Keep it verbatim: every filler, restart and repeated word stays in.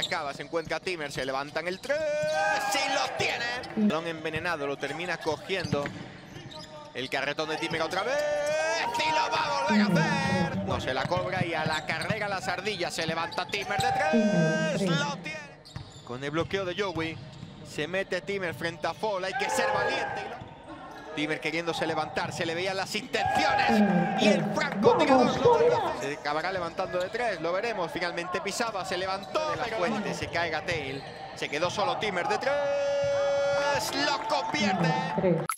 acaba, se encuentra Timmer, se levanta en el tres, ¡sí lo tiene! Balón envenenado, lo termina cogiendo el carretón de Timmer otra vez, ¡y lo va a volver a hacer! No se la cobra y a la carrera las ardillas, se levanta Timmer de tres, lo tiene. Con el bloqueo de Joey, se mete Timmer frente a Fall, hay que ser valiente. Y lo... Timmer queriéndose levantar, se le veían las intenciones y el francotirador lo... Se acabará levantando de tres, lo veremos. Finalmente pisaba, se levantó de la fuente, se cae Gatail, se quedó solo Timmer de tres, lo convierte.